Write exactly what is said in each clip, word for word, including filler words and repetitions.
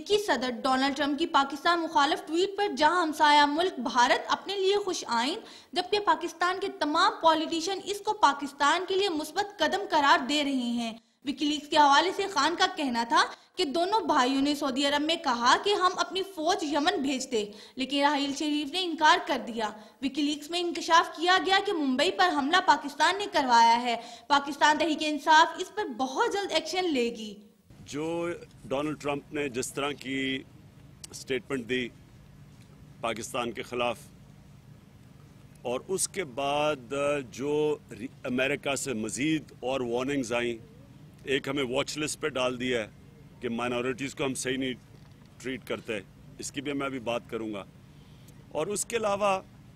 امریکی صدر Donald Trump کی پاکستان مخالف ٹویٹ پر جہاں ہمسایہ ملک بھارت اپنے لیے خوش آئین جبکہ پاکستان کے تمام پولیٹیشین اس کو پاکستان کے لیے مثبت قدم قرار دے رہے ہیں۔ وکی لیکس کے حوالے سے خان کا کہنا تھا کہ دونوں بھائیوں نے سعودی عرب میں کہا کہ ہم اپنی فوج یمن بھیج دیں، لیکن راحیل شریف نے انکار کر دیا۔ وکی لیکس میں انکشاف کیا گیا کہ ممبئی پر حملہ پاکستان نے کروایا ہے۔ پاکستان تحریک انصاف اس پر بہت جلد ایکشن لے گی۔ جو ڈونلڈ ٹرمپ نے جس طرح کی سٹیٹمنٹ دی پاکستان کے خلاف اور اس کے بعد جو امریکہ سے مزید اور وارننگز آئیں، ایک ہمیں واچ لسٹ پہ ڈال دیا ہے کہ مائنورٹیز کو ہم صحیح نہیں ٹریٹ کرتے، اس کی بھی میں ابھی بات کروں گا، اور اس کے علاوہ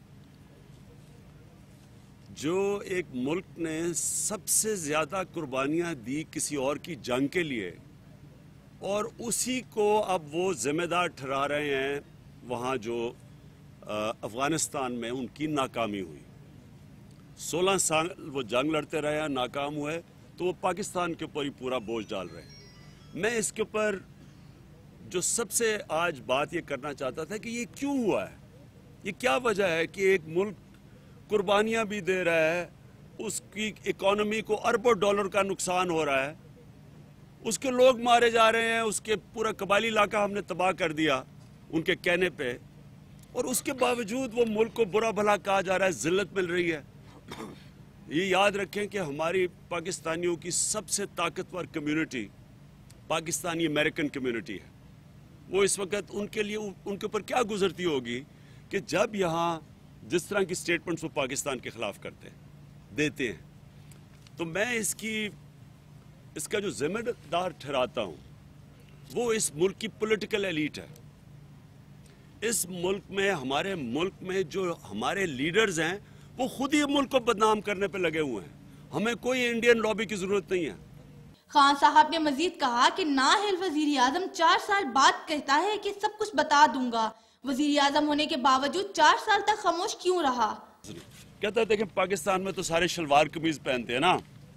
جو ایک ملک نے سب سے زیادہ قربانیاں دی کسی اور کی جنگ کے لیے اور اسی کو اب وہ ذمہ دار ٹھہرا رہے ہیں، وہاں جو افغانستان میں ان کی ناکامی ہوئی، سولہ سال وہ جنگ لڑتے رہے ہیں، ناکام ہوئے، تو وہ پاکستان کے اوپر ہی پورا بوجھ ڈال رہے ہیں۔ میں اس کے اوپر جو سب سے آج بات یہ کرنا چاہتا تھا کہ یہ کیوں ہوا ہے، یہ کیا وجہ ہے کہ ایک ملک قربانیاں بھی دے رہا ہے، اس کی اکانومی کو اربوں ڈالر کا نقصان ہو رہا ہے، اس کے لوگ مارے جا رہے ہیں، اس کے پورا قبائلی علاقہ ہم نے تباہ کر دیا ان کے کہنے پہ، اور اس کے باوجود وہ ملک کو برا بھلا کہا جا رہا ہے، ذلت مل رہی ہے۔ یہ یاد رکھیں کہ ہماری پاکستانیوں کی سب سے طاقتور کمیونٹی پاکستانی امریکن کمیونٹی ہے، وہ اس وقت ان کے لیے ان کے اوپر کیا گزرتی ہوگی کہ جب یہاں جس طرح کی سٹیٹمنٹس وہ پاکستان کے خلاف کرتے ہیں دیتے ہیں، تو میں اس کی اس کا جو ذمہ دار ٹھہراتا ہوں وہ اس ملک کی پولیٹیکل ایلیٹ ہے۔ اس ملک میں ہمارے ملک میں جو ہمارے لیڈرز ہیں وہ خود ہی ملک کو بدنام کرنے پہ لگے ہوئے ہیں، ہمیں کوئی انڈین لابی کی ضرورت نہیں ہے۔ خان صاحب نے مزید کہا کہ نااہل وزیر اعظم چار سال بعد کہتا ہے کہ سب کچھ بتا دوں گا، وزیر اعظم ہونے کے باوجود چار سال تک خاموش کیوں رہا؟ کہتا ہے کہ پاکستان میں تو سارے شلوار قمیض پہنتے ہیں نا،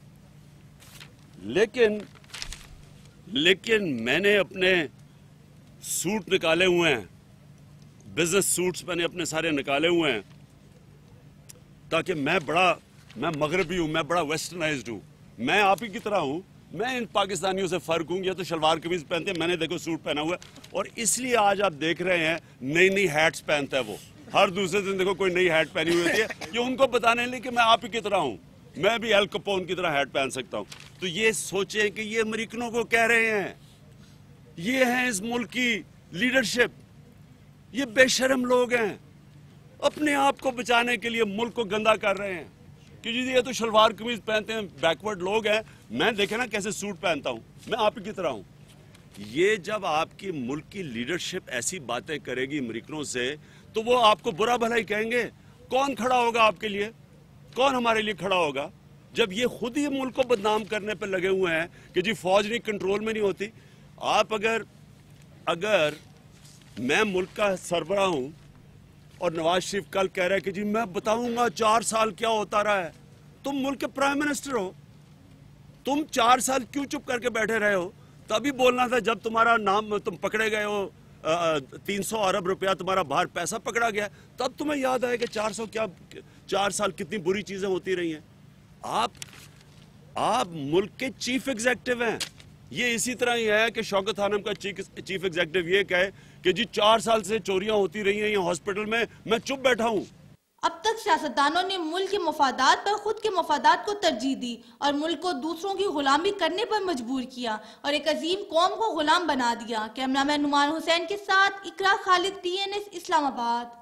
لیکن لیکن میں نے اپنے سوٹ نکالے ہوئے ہیں، بزنس سوٹس میں نے اپنے سارے نکالے ہوئے ہیں، تاکہ میں بڑا میں مغربی ہوں، میں بڑا ویسٹرنائزڈ ہوں، میں آپ ہی کی طرح ہوں، میں ان پاکستانیوں سے فرق ہوں، یہ تو شلوار قمیض پہنتے ہیں، میں نے دیکھو سوٹ پہنا ہوا ہے، اور اس لیے آج آپ دیکھ رہے ہیں نئی نئی ہیٹس پہنتا ہے، وہ ہر دوسرے دن دیکھو کوئی نئی ہیٹ پہنی ہوئی ہوتی ہے، یہ ان کو بتانے لئے کہ میں آپ ہی کی طرح ہوں، میں بھی ایل کپون کی طرح ہیٹ پہن سکتا ہوں۔ تو یہ سوچیں کہ یہ امریکنوں کو کہہ رہے ہیں، یہ ہیں اس ملک کی لیڈرشپ، یہ بے شرم لوگ ہیں، اپنے آپ کو بچانے کے لیے ملک کو گندا کر رہے ہیں کہ جی یہ تو شلوار قمیض پہنتے ہیں، بیکورڈ لوگ ہیں، میں دیکھیں نا کیسے سوٹ پہنتا ہوں، میں آپ ہی کی طرح ہوں۔ یہ جب آپ کی ملک کی لیڈرشپ ایسی باتیں کرے گی امریکنوں سے تو وہ آپ کو برا بھلا ہی کہیں گے۔ کون کھڑا ہوگا آپ کے لیے؟ کون ہمارے لیے کھڑا ہوگا جب یہ خود ہی ملک کو بدنام کرنے پہ لگے ہوئے ہیں کہ جی فوج نہیں کنٹرول میں نہیں ہوتی؟ آپ اگر اگر میں ملک کا سربراہ ہوں اور نواز شریف کل کہہ رہا ہے کہ جی میں بتاؤں گا چار سال کیا ہوتا رہا ہے، تم ملک کے پرائم منسٹر ہو، تم چار سال کیوں چپ کر کے بیٹھے رہے ہو؟ تبھی بولنا تھا جب تمہارا نام تم پکڑے گئے ہو، تین سو ارب روپیہ تمہارا باہر پیسہ پکڑا گیا، تب تمہیں یاد آئے کہ چار سو کیا چار سال کتنی بری چیزیں ہوتی رہی ہیں۔ آپ آپ ملک کے چیف ایگزیکٹو ہیں۔ یہ اسی طرح ہی ہے کہ شوکت خانم کا چیف ایگزیکٹو یہ کہے کہ جی چار سال سے چوریاں ہوتی رہی ہیں یہ ہاسپٹل میں، میں چپ بیٹھا ہوں۔ اب تک سیاستدانوں نے ملک کے مفادات پر خود کے مفادات کو ترجیح دی اور ملک کو دوسروں کی غلامی کرنے پر مجبور کیا اور ایک عظیم قوم کو غلام بنا دیا۔ کیمرہ مین نعمان حسین کے ساتھ Iqra Khalid, T N S اسلام آباد۔